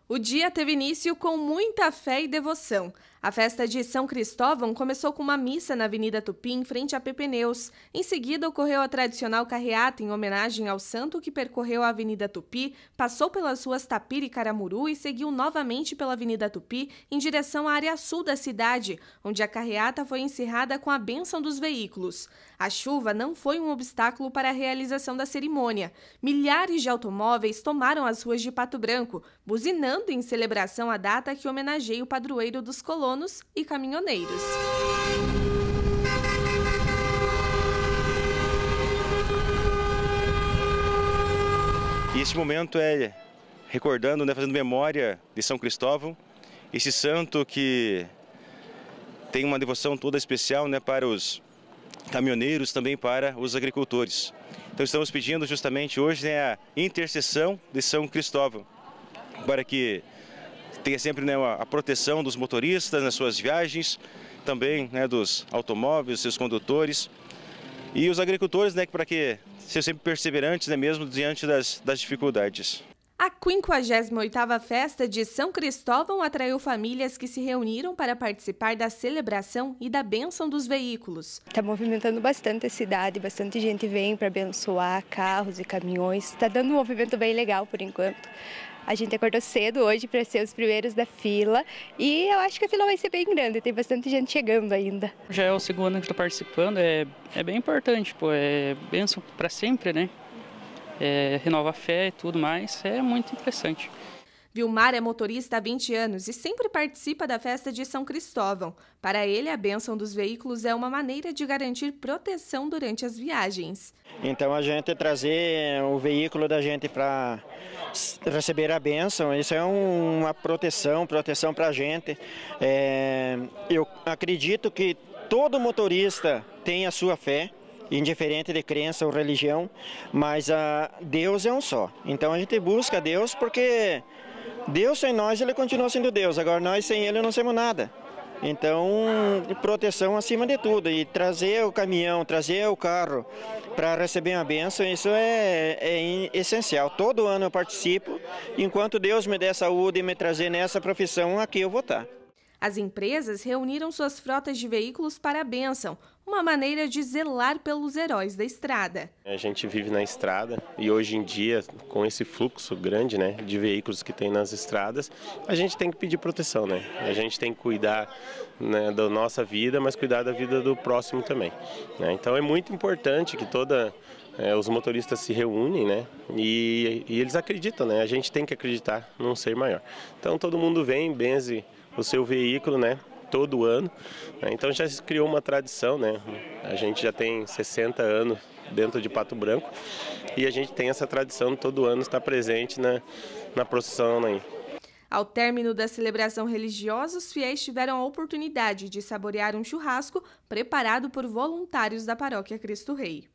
O dia teve início com muita fé e devoção. A festa de São Cristóvão começou com uma missa na Avenida Tupi, em frente a Pepneus. Em seguida, ocorreu a tradicional carreata em homenagem ao santo que percorreu a Avenida Tupi, passou pelas ruas Tapira e Caramuru e seguiu novamente pela Avenida Tupi em direção à área sul da cidade, onde a carreata foi encerrada com a bênção dos veículos. A chuva não foi um obstáculo para a realização da cerimônia. Milhares de automóveis tomaram as ruas de Pato Branco, buzinando em celebração à data que homenageia o padroeiro dos colonos e caminhoneiros. E esse momento é recordando, fazendo memória de São Cristóvão, esse santo que tem uma devoção toda especial, para os caminhoneiros, também para os agricultores. Então estamos pedindo justamente hoje a intercessão de São Cristóvão, para que tenha sempre a proteção dos motoristas nas suas viagens, também dos automóveis, seus condutores, e os agricultores, para que sejam sempre perseverantes, mesmo diante das dificuldades. A 58ª Festa de São Cristóvão atraiu famílias que se reuniram para participar da celebração e da bênção dos veículos. Está movimentando bastante a cidade, bastante gente vem para abençoar carros e caminhões. Está dando um movimento bem legal por enquanto. A gente acordou cedo hoje para ser os primeiros da fila e eu acho que a fila vai ser bem grande, tem bastante gente chegando ainda. Já é o segundo ano que estou participando, é bem importante, é bênção para sempre, renova a fé e tudo mais, é muito interessante. Vilmar é motorista há 20 anos e sempre participa da festa de São Cristóvão. Para ele, a bênção dos veículos é uma maneira de garantir proteção durante as viagens. Então a gente trazer o veículo da gente para receber a bênção, isso é uma proteção para a gente. Eu acredito que todo motorista tem a sua fé, indiferente de crença ou religião, mas Deus é um só. Então a gente busca Deus porque Deus sem nós, Ele continua sendo Deus. Agora nós sem Ele não somos nada. Então, proteção acima de tudo. E trazer o caminhão, trazer o carro para receber a bênção, isso é essencial. Todo ano eu participo. Enquanto Deus me der saúde e me trazer nessa profissão, aqui eu vou estar. As empresas reuniram suas frotas de veículos para a bênção, uma maneira de zelar pelos heróis da estrada. A gente vive na estrada e hoje em dia, com esse fluxo grande de veículos que tem nas estradas, a gente tem que pedir proteção, A gente tem que cuidar da nossa vida, mas cuidar da vida do próximo também. Então é muito importante que os motoristas se reúnem, e eles acreditam, A gente tem que acreditar num ser maior. Então todo mundo vem, benze o seu veículo, todo ano. Então já se criou uma tradição, A gente já tem 60 anos dentro de Pato Branco e a gente tem essa tradição de todo ano estar presente na procissão. Ao término da celebração religiosa, os fiéis tiveram a oportunidade de saborear um churrasco preparado por voluntários da Paróquia Cristo Rei.